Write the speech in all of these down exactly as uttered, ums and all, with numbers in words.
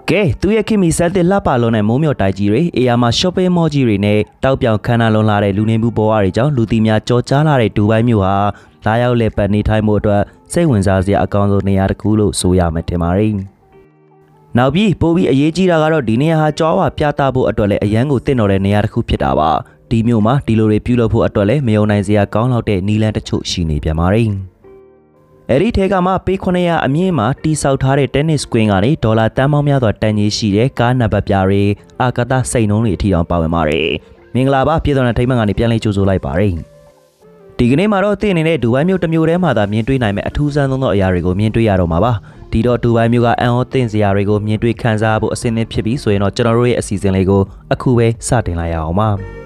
ကဲသူရဲ့ခင်မီဆက်တဲ့လှပလုံးနဲ့မိုးမြော့တိုက်ကြီးတွေအေယာမှာ shopping mall ကြီးတွေနဲ့တောက်ပြောင်ခန်းနာလုံးလာတဲ့လူနေမှုဘဝတွေကြောင့်လူတီများကြော်ကြားလာတဲ့ဒူဘိုင်းမြို့ဟာလာရောက်လေပတ်နေထိုင်မှုအတွက်စိတ်ဝင်စားစရာအကောင်းဆုံးနေရာတစ်ခုလို့ဆိုရမယ်ထင်ပါတယ်။နောက်ပြီးပိုပြီးအရေးကြီးတာကတော့ဒီနေရာဟာကြွားဝပြသဖို့အတွက်လည်းအရန်ကိုတင့်တော်တဲ့နေရာတစ်ခုဖြစ်တာပါ။ဒီမြို့မှာဒီလိုတွေပြုလုပ်ဖို့အတွက်လည်းမယုံနိုင်စရာကောင်းလောက်တဲ့နီလန်းတချို့ရှိနေပြန်ပါတယ်။အဲ့ဒီထဲကမှပေခုနှစ်ရာအမြင့်မှာတီဆောက်ထားတဲ့ tennis queen ကနေဒေါ်လာတန်းပေါင်းများစွာတန်ကြီးရှိတဲ့ကားနံပါတ်ပြတွေအာကာသစိတ်နှုံးတွေအထိတောင်ပါဝင်ပါတယ်။မင်္ဂလာပါပြည်တော်တဲ့ထိမ့်မှန်ကနေပြန်လဲကြိုဆိုလိုက်ပါတယ်။ဒီကနေ့မှာတော့တင့်နေတဲ့ဒူဘိုင်းမြို့တစ်မြို့ထဲမှာသာမြင်တွေ့နိုင်မဲ့အထူးဆန်းဆုံးသောအရာတွေကိုမြင်တွေ့ရတော့မှာပါ။ဒီတော့ဒူဘိုင်းမြို့ကအန်အောတင့်စရာတွေကိုမြင်တွေ့ခံစားဖို့အဆင်သင့်ဖြစ်ပြီးဆိုရင်တော့ကျွန်တော်တို့ရဲ့အစီအစဉ်လေးကိုအခုပဲစတင်လိုက်ရအောင်ပါ။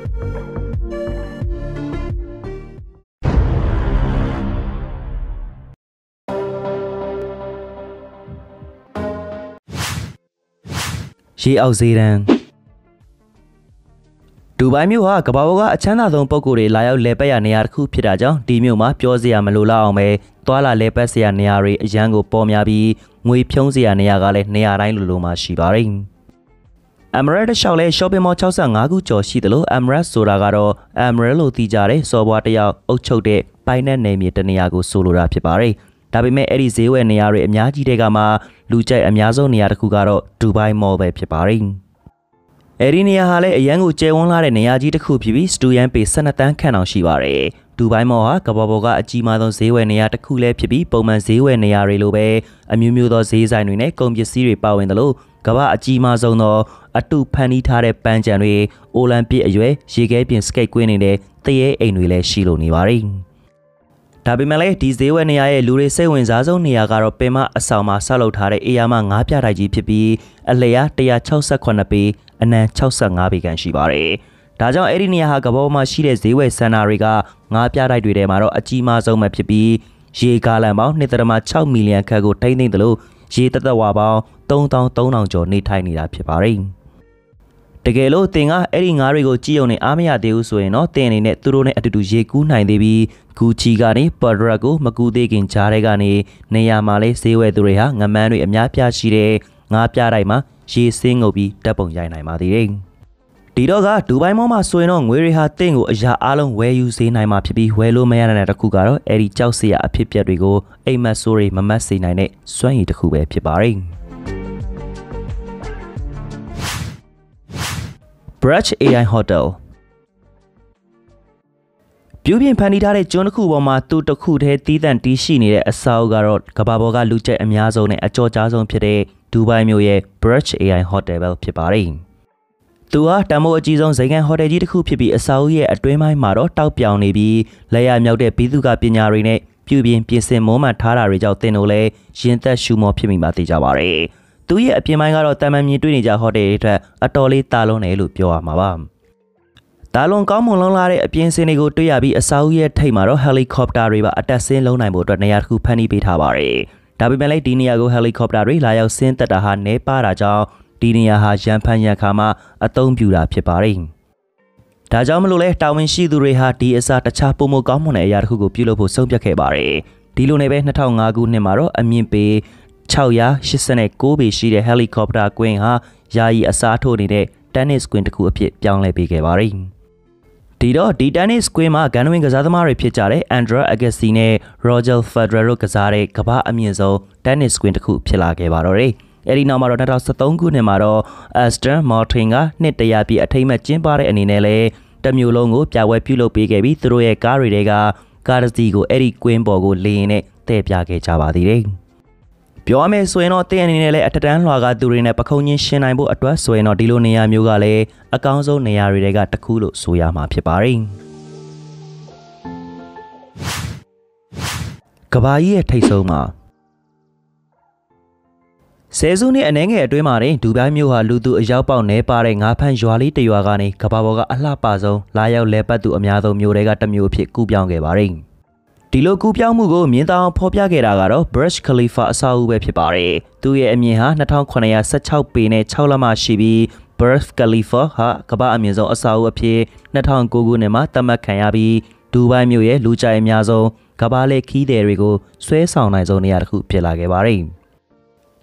ရေအောက်ဈေးတန်းဒူဘိုင်းမြို့ဟာကမ္ဘာပေါ်ကအချမ်းသာဆုံးပုဂ္ဂိုလ်တွေလာရောက်လဲပတ်ရနေရာတစ်ခုဖြစ်တာကြောင့်ဒီမြို့မှာပြောစရာမလိုလောက်အောင်ပဲသွာလာလဲပတ်စရာနေရာတွေအရန်ကိုပေါ်များပြီးငွေဖြုံးစရာနေရာကလည်းနေရာတိုင်းလိုလိုမှရှိပါတယ်။ Emerald ရှောက်လဲ shopping mall ၆၅ခုကျော်ရှိတယ်လို့ Emerald ဆိုတာကတော့ Emerald လို့သိကြတဲ့စော်ဘွားတစ်ယောက်အုပ်ချုပ်တဲ့ပိုင်တဲ့နယ်မြေတစ်နေရာကိုဆိုလိုတာဖြစ်ပါတယ်။ဒါပေမဲ့အဲ့ဒီဈေးဝယ်နေရာတွေအများကြီးတွေကမှလူကြိုက်အများဆုံးနေရာတစ်ခုကတော့ဒူဘိုင်း mall ပဲဖြစ်ပါတယ်။အဲ့ဒီနေရာဟာလည်းအရန်ကိုကျယ်ဝန်းလာတဲ့နေရာကြီးတစ်ခုဖြစ်ပြီးစတူယန်ပေ၁၂တန်းခန့်အောင်ရှိပါတယ်။ဒူဘိုင်း mall ဟာကမ္ဘာပေါ်ကအကြီးမားဆုံးဈေးဝယ်နေရာတစ်ခုလည်းဖြစ်ပြီးပုံမှန်ဈေးဝယ်နေရာတွေလိုပဲအမျိုးမျိုးသောဈေးဆိုင်တွေနဲ့ကုန်ပစ္စည်းတွေပါဝင်တယ်လို့ကမ္ဘာအကြီးမားဆုံးသောအတူဖန်တီးထားတဲ့ပန်းခြံတွေအိုလံပစ်အရွယ်ရေခဲပြင်စကိတ်ကွင်းနေတဲ့တရေအိမ်တွေလည်းရှိလို့နေပါတယ်။ဒါပေမဲ့လည်းဒီဈေးဝယ်နေရာရဲ့လူတွေစိတ်ဝင်စားဆုံးနေရာကတော့ပင်မအဆောင်မှာဆောက်လုပ်ထားတဲ့အေယာမငါးပြတိုက်ကြီးဖြစ်ပြီးအလျား၁၆၈ပေအနံ၆၅ပေခန့်ရှိပါတယ်။ဒါကြောင့်အဲ့ဒီနေရာဟာကမ္ဘာပေါ်မှာရှိတဲ့ဈေးဝယ်စင်တာတွေကငါးပြတိုက်တွေထဲမှာတော့အကြီးမားဆုံးပဲဖြစ်ပြီးရေကားလန်ပေါင်း၂ဒသမ၆မီလီယံခန့်ကိုထိန်းသိမ်းတယ်လို့ရေတသက်ဝါပေါင်း၃သောင်း၃ထောင်ကျော်နေထိုင်နေတာဖြစ်ပါတယ်။တကယ်လို့တင်ကအဲ့ဒီငါးတွေကိုကြည့်ုံနဲ့အားမရသေးဘူးဆိုရင်တော့တင်အနေနဲ့သူတို့နဲ့အတူတူရေကူးနိုင်သေးပြီးဂူချီကနေပေါ်ဒရက်ကိုမကူသေးခင်ကြားထဲကနေနေရာမှာလေးဈေးဝယ်သူတွေဟာငမန်းတွေအများပြရှိတဲ့ငါးပြတိုက်မှာရေစင်းငုပ်ပြီးတပ်ပုံရိုက်နိုင်ပါသေးတယ်။ဒီတော့ကဒူဘိုင်းမောမှာဆိုရင်တော့ငွေတွေဟာတင့်ကိုအရာအားလုံးဝယ်ယူစေနိုင်မှာဖြစ်ပြီးဝယ်လို့မရတဲ့တစ်ခုကတော့အဲ့ဒီကြောက်စရာအဖြစ်ပြက်တွေကိုအိမ်မက်ဆိုးတွေမမတ်စေနိုင်တဲ့စွမ်းရည်တစ်ခုပဲဖြစ်ပါတယ်။ Brush အေ အိုင် Hotel ပြူပြင်ဖန်တီးထားတဲ့ကျွန်းတစ်ခုပေါ်မှာသူ့တစ်ခုတည်းတီးတန့်တီးရှိနေတဲ့အဆောက်ကတော့ကမ္ဘာပေါ်ကလူကြိုက်အများဆုံးနဲ့အကျော်ကြားဆုံးဖြစ်တဲ့ဒူဘိုင်းမြို့ရဲ့ Brush အေ အိုင် Hotel ပဲဖြစ်ပါတယ်။သူဟာတမိုးအကြီးဆုံးဇိမ်ခံဟိုတယ်ကြီးတစ်ခုဖြစ်ပြီးအဆောက်အဦရဲ့အတွင်းပိုင်းမှာတော့တောက်ပြောင်နေပြီးလက်ရမြောက်တဲ့ဘီသူကပညာတွေနဲ့ပြူပြင်ပြင်ဆင်မွမ်းမံထားတာတွေကြောင့်တင်တို့လည်းရင်သက်ရှူမောဖြစ်မိမှသိကြပါတယ်။သူရဲ့အပြင်ပိုင်းကတော့တမန်မြင်တွေ့နေကြဟိုတယ်တွေထက်အတော်လေးတာလွန်တယ်လို့ပြောရမှာပါ။တာလွန်ကောင်းမွန်လုံးလာတဲ့အပြင်စင်တွေကိုတွေ့ရပြီးအဆောက်အဦရဲ့ထိပ်မှာတော့ဟယ်လီကော်ပတာတွေပါအတက်ဆင်းလုံးနိုင်ဖို့အတွက်နေရာတစ်ခုဖန်တီးပေးထားပါတယ်။ဒါပေမဲ့လည်းဒီနေရာကိုဟယ်လီကော်ပတာတွေလာရောက်ဆင်းသက်တာဟာနဲပါတာကြောင့်ဒီနေရာဟာရန်ဖန်ရန်ခါမှအသုံးပြုတာဖြစ်ပါတယ်။ဒါကြောင့်မလို့လဲတာဝန်ရှိသူတွေဟာဒီအစားတခြားပုံမကောင်းမွန်တဲ့အရာတစ်ခုကိုပြုလုပ်ဖို့ဆုံးဖြတ်ခဲ့ပါတယ်။ဒီလိုနဲ့ပဲ၂၀၀၅ခုနှစ်မှာတော့အမြင့်ပေ၆၈၉ပေရှိတဲ့ဟယ်လီကော်ပတာကွင်းဟာယာယီအစားထိုးနေတဲ့တန်နစ်ကွင်းတစ်ခုအဖြစ်ပြောင်းလဲပေးခဲ့ပါတယ်။ဒီတော့ဒီတန်နစ်ကွင်းမှာဂန်နဝင်းကစားသမားတွေဖြစ်ကြတဲ့အန်ဒရာအဂက်စီနဲ့ရောဂျာဖက်ဒရယ်တို့ကစားတဲ့ကမ္ဘာအမြင့်ဆုံးတန်နစ်ကွင်းတစ်ခုဖြစ်လာခဲ့ပါတော့တယ်။အဲဒီနောက်မှာတော့၂၀၁၃ခုနှစ်မှာတော့အက်စတန်မော်ထင်ကနှစ်တရာပြည့်အထိမ်းအမှတ်ကျင်းပတဲ့အနေနဲ့လည်းတစ်မျိုးလုံးကိုပြပွဲပြုလုပ်ပေးခဲ့ပြီးသူတို့ရဲ့ကားတွေတွေကကားတစ်စီးကိုအဲ့ဒီကွင်းပေါ်ကိုလေရင်နဲ့တည့်ပြခဲ့ကြပါသေးတယ်။ပြောရမယ်ဆိုရင်တော့တင်းအနေနဲ့လည်းအထက်တန်းလွှာကသူတွေနဲ့ပခုံးချင်းရှင်းနိုင်ဖို့အတွက်ဆိုရင်တော့ဒီလိုနေရာမျိုးကလည်းအကောင်းဆုံးနေရာတွေကတစ်ခုလို့ဆိုရမှာဖြစ်ပါတယ်။ကဘာကြီးရဲ့ထိတ်ဆုံးမှာဆယ်စုနှစ်အနေငယ်အတွင်းမှာဒူဘိုင်းမြို့ဟာလူသူအရောက်ပေါက်နေပါတဲ့ငါးဖန်းရွာလေးတစ်ရွာကနေကမ္ဘာပေါ်ကအလှပဆုံးလာရောက်လဲပတ်သူအများဆုံးမြို့တွေကတစ်မြို့ဖြစ်ကူးပြောင်းခဲ့ပါတယ်။ဒီလိုကူးပြောင်းမှုကိုမြင်သာအောင်ဖော်ပြခဲ့တာကတော့ Burj Khalifa အဆောက်အဦပဲဖြစ်ပါတယ်။သူရဲ့အမြင့်ဟာ၂၇၁၆ပေနဲ့၆လက်မရှိပြီး Burj Khalifa ဟာကမ္ဘာအမြင့်ဆုံးအဆောက်အဦအဖြစ်၂၀၀၉ခုနှစ်မှာသတ်မှတ်ခံရပြီးဒူဘိုင်းမြို့ရဲ့လူကြိုက်အများဆုံးကမ္ဘာလေခီးသည်တွေကိုဆွဲဆောင်နိုင်ဆုံးနေရာတစ်ခုဖြစ်လာခဲ့ပါတယ်။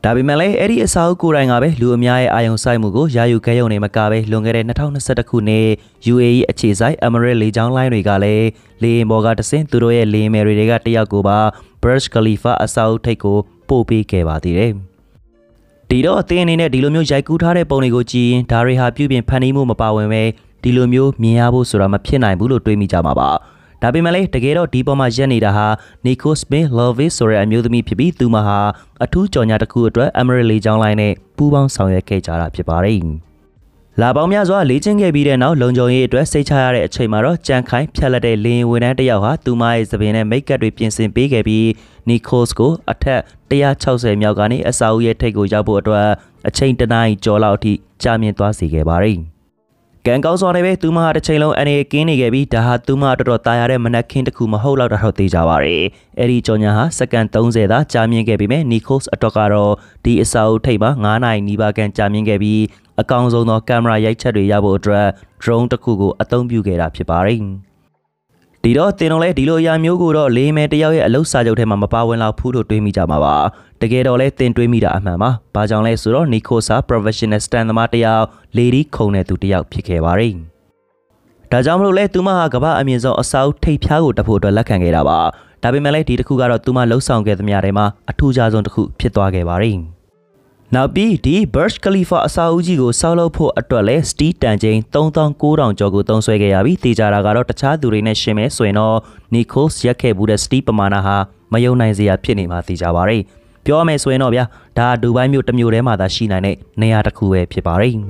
ဒါပေမဲ့လည်းအဲ့ဒီအစာအုပ်ကိုယ်တိုင်ကပဲလူအများရဲ့အာရုံစိုက်မှုကိုယာယီခဲယုံနေမကပဲလွန်ခဲ့တဲ့၂၀၂၁ခုနှစ် ယူ အေ အီ အခြေစိုက် Emirates လေကြောင်းလိုင်းတွေကလည်းလေယာဉ်ပေါ်ကတဆင့်သူတို့ရဲ့လေယာဉ်မယ်တွေကတယောက်ကိုပါ Burj Khalifa အစာအုပ်ထိပ်ကိုပို့ပေးခဲ့ပါသေးတယ်။ဒီတော့အသင်းအနေနဲ့ဒီလိုမျိုးရိုက်ကူးထားတဲ့ပုံတွေကိုကြည့်ရင်ဒါတွေဟာပြုပြင်ဖန်တီးမှုမပါဝင်ပဲဒီလိုမျိုးမြင်ရဖို့ဆိုတာမဖြစ်နိုင်ဘူးလို့တွေးမိကြမှာပါ။ဒါပေမဲ့လည်းတကယ်တော့ဒီပေါ်မှာရက်နေတာဟာနီကိုစပင်လော်ဗစ်ဆိုတဲ့အမျိုးသမီးဖြစ်ပြီးသူမဟာအထူးကြော်ညာတစ်ခုအတွက် Emirates လေကြောင်းလိုင်းနဲ့ပူးပေါင်းဆောင်ရွက်ခဲ့ကြတာဖြစ်ပါတယ်။လာပေါင်းများစွာလေ့ကျင့်ခဲ့ပြီးတဲ့နောက်လုံခြုံရေးအတွက်စိတ်ချရတဲ့အချိန်မှာတော့ကြံခိုင်းဖြတ်လက်တဲ့လေရင်ဝန်ထမ်းတစ်ယောက်ဟာသူမရဲ့သပင်နဲ့မိတ်ကပ်တွေပြင်ဆင်ပေးခဲ့ပြီးနီကိုစ်ကိုအထက်၁၆၀မြောက်ကနေအစာအုပ်ရဲ့ထိပ်ကိုရောက်ဖို့အတွက်အချိန်တစ်နာရီကျော်လောက်အထိကြာမြင့်သွားစေခဲ့ပါတယ်။ကံကောင်းစွာနဲ့ပဲသူမဟာတစ်ချိန်လုံးအနေကင်းနေခဲ့ပြီးဒါဟာသူမတော်တော်တာယာတဲ့မနက်ခင်းတစ်ခုမဟုတ်တော့တာတော့သိကြပါရဲ့။အဲ့ဒီကြော်ညာဟာစက္ကန့်၃၀သာကြာမြင့်ခဲ့ပြီးမြဲနီကိုစ်အတွက်ကတော့ဒီအစာအုပ်ထိပ်မှာ၅နာရီနီးပါးခန့်ကြာမြင့်ခဲ့ပြီးအကောင်ဆုံးသောကင်မရာရိုက်ချက်တွေရဖို့အတွက် drone တစ်ခုကိုအသုံးပြုခဲ့တာဖြစ်ပါတယ်။ဒီတော့တင်တော့လဲဒီလိုအရာမျိုးကိုတော့လေးမဲတယောက်ရဲ့အလုပ်စာချုပ်ထဲမှာမပါဝင်လောက်ဘူးလို့တွေးမိကြမှာပါတကယ်တော့လဲတင်တွေးမိတာအမှန်ပါဘာကြောင့်လဲဆိုတော့နီကိုစာ professional stand သမားတယောက် lady ခုံတဲ့သူတယောက်ဖြစ်ခဲ့ပါတယ်ဒါကြောင့်မလို့လဲသူမဟာကမ္ဘာအမြင့်ဆုံးအစာအုပ်ထိပ်ဖြားကိုတက်ဖို့အတွက်လက်ခံခဲ့တာပါဒါပေမဲ့လဲဒီတစ်ခုကတော့သူမလှုပ်ဆောင်ခဲ့သမျှတွေမှာအထူးခြားဆုံးတစ်ခုဖြစ်သွားခဲ့ပါတယ်နောက်ပြီးဒီ Burj Khalifa အစာအုပ်ကြီးကိုစောက်လုပ်ဖို့အတွက်လဲ steel တန်ချိန်၃သောင်း၉ထောင်ကျော်ကိုသုံးစွဲခဲ့ရပြီးတေချာတာကတော့တခြားသူတွေနဲ့ရှင်းမယ်ဆိုရင်တော့ Nikos ရက်ခဲ့ဘူးတဲ့ steel ပမာဏဟာမယုံနိုင်စရာဖြစ်နေမှာသိကြပါရယ်ပြောရမယ်ဆိုရင်တော့ဗျာဒါဒူဘိုင်းမြို့တစ်မြို့ထဲမှာသာရှိနိုင်တဲ့နေရာတစ်ခုပဲဖြစ်ပါရယ်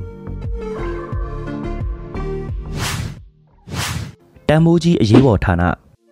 တန်မိုးကြီးအရေးပေါ်ဌာန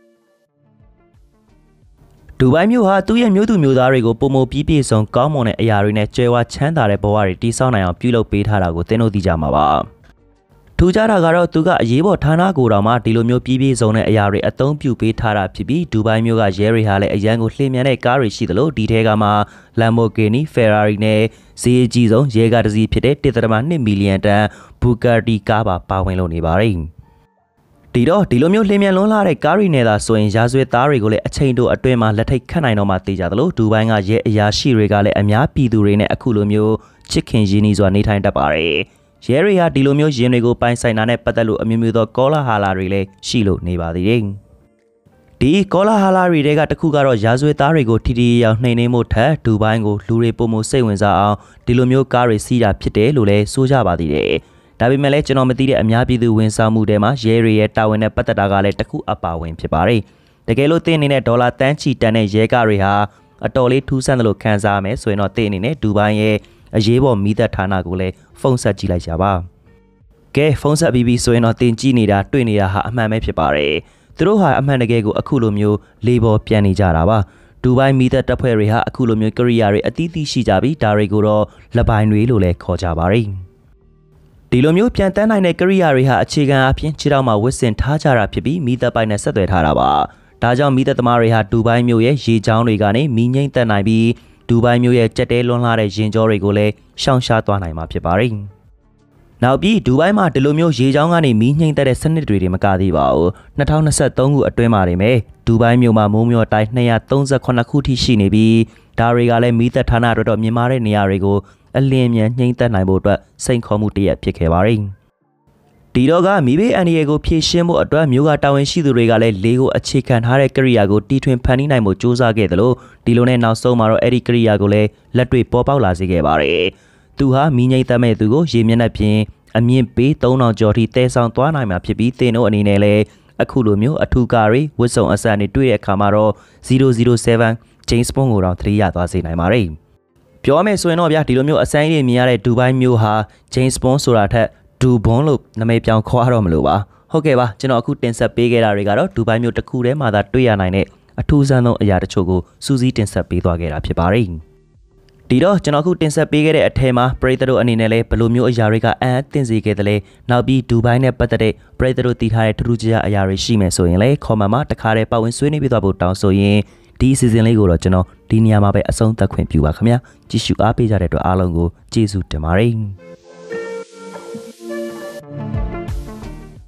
ဒူဘိုင်းမြို့ဟာသူ့ရဲ့မြို့သူမြို့သားတွေကိုပုံမပြီးပြည့်စုံကောင်းမွန်တဲ့အရာတွေနဲ့ကြွယ်ဝချမ်းသာတဲ့ဘဝတွေတည်ဆောက်နိုင်အောင်ပြုလုပ်ပေးထားတာကိုသင်တို့သိကြမှာပါထူးခြားတာကတော့သူကအရေးပေါ်ဌာနကိုတောင်မှဒီလိုမျိုးပြီးပြည့်စုံတဲ့အရာတွေအသုံးပြုပေးထားတာဖြစ်ပြီးဒူဘိုင်းမြို့ကရဲတွေဟာလည်းအရန်ကိုလှည့်မြန်တဲ့ကားတွေရှိသလိုဒီထဲကမှ Lamborghini, Ferrari နဲ့ဈေးအကြီးဆုံးရဲကားတစ်စီးဖြစ်တဲ့ တစ်ဒသမ နှစ်မီလီယံတန် Bugatti ကားပါပါဝင်လို့နေပါတယ်ဒီတော့ဒီလိုမျိုးလှည့်မြန်လွန်းလာတဲ့ကားရီနဲ့သာဆိုရင်ရာဇဝတ်သားတွေကိုလည်းအချိန်တိုအတွင်းမှာလက်ထိတ်ခတ်နိုင်တော့မှသိကြသလိုဒူဘိုင်းကရဲအရာရှိတွေကလည်းအများပြည်သူတွေနဲ့အခုလိုမျိုးချစ်ခင်ရင်းနှီးစွာနေထိုင်တတ်ပါတယ်ရဲတွေဟာဒီလိုမျိုးရင်းတွေကိုပိုင်ဆိုင်တာနဲ့ပတ်သက်လို့အမျိုးမျိုးသောကောလာဟာလာတွေလည်းရှိလို့နေပါသေးတယ်ဒီကောလာဟာလာတွေတဲကတစ်ခုကတော့ရာဇဝတ်သားတွေကိုထိထိရောက်နှိမ်နှင်းမှုထက်ဒူဘိုင်းကိုလူတွေပုံမစိတ်ဝင်စားအောင်ဒီလိုမျိုးကားတွေစီးတာဖြစ်တယ်လို့လည်းဆိုကြပါသေးတယ်ဒါပေမဲ့လည်းကျွန်တော်မသိတဲ့အများပြည်သူဝန်ဆောင်မှုတွေမှာရဲတွေရဲ့တာဝန်နဲ့ပတ်သက်တာကလည်းတစ်ခုအပါဝင်ဖြစ်ပါတယ်။တကယ်လို့တင်းအနေနဲ့ဒေါ်လာတန်းချီတန်တဲ့ရဲကားတွေဟာအတော်လေးထူးဆန်းတယ်လို့ခံစားရမယ်ဆိုရင်တော့တင်းအနေနဲ့ဒူဘိုင်းရဲ့အရေးပေါ်မီးသတ်ဌာနကိုလည်းဖုန်းဆက်ကြည့်လိုက်ကြပါ။ကဲဖုန်းဆက်ပြီးပြီဆိုရင်တော့တင်းကြည့်နေတာတွေ့နေတာဟာအမှန်ပဲဖြစ်ပါတယ်။သူတို့ဟာအမှန်တကယ်ကိုအခုလိုမျိုးလေးပေါ်ပြန်နေကြတာပါ။ဒူဘိုင်းမီးသတ်တပ်ဖွဲ့တွေဟာအခုလိုမျိုးကရိယာတွေအသီးသီးရှိကြပြီးဒါတွေကိုတော့လက်ပိုင်းတွေလို့လည်းခေါ်ကြပါတယ်။ဒီလိုမျိုးပြန်တန်းနိုင်တဲ့ကိရိယာတွေဟာအခြေခံအဖြစ်ခြေထောက်မှာဝတ်ဆင်ထားကြတာဖြစ်ပြီးမီးသက်ပိုက်နဲ့ဆက်သွယ်ထားတာပါဒါကြောင့်မီးသက်သမားတွေဟာဒူဘိုင်းမြို့ရဲ့ရေချောင်းတွေကနေမီးငိမ့်သက်နိုင်ပြီးဒူဘိုင်းမြို့ရဲ့ကြက်တဲလွန်းလာတဲ့ရင်ကြောတွေကိုလည်းရှောင်ရှားသွားနိုင်မှာဖြစ်ပါတယ်နောက်ပြီးဒူဘိုင်းမှာဒီလိုမျိုးရေချောင်းကနေမီးငိမ့်သက်တဲ့စနစ်တွေတွေမကသေးပါဘူး၂၀၂၃ခုအတွင်းမှာနေမယ်ဒူဘိုင်းမြို့မှာမိုးမျှော်တိုင်း၂၃၈ခုထိရှိနေပြီးဒါတွေကလည်းမီးသက်ဌာနတော်တော်မြင့်မားတဲ့နေရာတွေကိုအလင်းမြန်နှိမ့်သက်နိုင်ဖို့အတွက်စိန်ခေါ်မှုတရက်ဖြစ်ခဲ့ပါတယ်။ဒီတော့ကမိဘေးအန်ဒီယေကိုဖြည့်ရှင်းဖို့အတွက်မျိုးကတာဝန်ရှိသူတွေကလည်းလေးကိုအခြေခံထားတဲ့ကိရိယာကိုတီထွင်ဖန်တီးနိုင်ဖို့ကြိုးစားခဲ့တယ်လို့ဒီလိုနဲ့နောက်ဆုံးမှာတော့အဲ့ဒီကိရိယာကိုလည်းလက်တွေ့ပေါ်ပေါက်လာစေခဲ့ပါတယ်။သူဟာမိငိမ့်သက်မဲ့သူကိုရေမျက်နှာပြင်အမြင့်ပေသုံးထောင်ကျော်ထိတဲဆောင်သွားနိုင်မှာဖြစ်ပြီးတင်တို့အနေနဲ့လည်းအခုလိုမျိုးအထူးကားတွေဝတ်စုံအစတွေတွေ့တဲ့အခါမှာတော့ဇီရိုဇီရိုဆဲဗန် James Bond ကိုတော့သတိရသွားစေနိုင်ပါတယ်။ပြောမယ်ဆိုရင်တော့ဗျာဒီလိုမျိုးအဆိုင်တွေမြင်ရတဲ့ဒူဘိုင်းမျိုးဟာ James Bond ဆိုတာထက်ဒူဘွန်လို့နာမည်ပြောင်းခေါ်ရတော့မလို့ပါဟုတ်ကဲ့ပါကျွန်တော်အခုတင်ဆက်ပေးခဲ့တာတွေကတော့ဒူဘိုင်းမျိုးတစ်ခုထဲမှာသာတွေ့ရနိုင်တဲ့အထူးဆန်းဆုံးအရာတချို့ကိုစူးစီးတင်ဆက်ပေးသွားခဲ့တာဖြစ်ပါတယ်ဒီတော့ကျွန်တော်အခုတင်ဆက်ပေးခဲ့တဲ့အထက်မှာပရိသတ်တို့အနေနဲ့လည်းဘယ်လိုမျိုးအရာတွေကအံ့အသင့်စေခဲ့တယ်လဲနောက်ပြီးဒူဘိုင်းနဲ့ပတ်သက်တဲ့ပရိသတ်တို့တည်ထားတဲ့ထူးထူးခြားခြားအရာတွေရှိမယ်ဆိုရင်လည်း comment မှာတခါတည်းပတ်ဝန်းဆွေးနွေးပြသွားဖို့တောင်းဆိုရင်ဒီ season လေးကိုတော့ကျွန်တော်ဒီနေရာမှာပဲအဆုံးသတ်ခွင့်ပြုပါခင်ဗျာကြည့်ရှုအားပေးကြတဲ့အတွက်အားလုံးကိုကျေးဇူးတင်ပါတယ်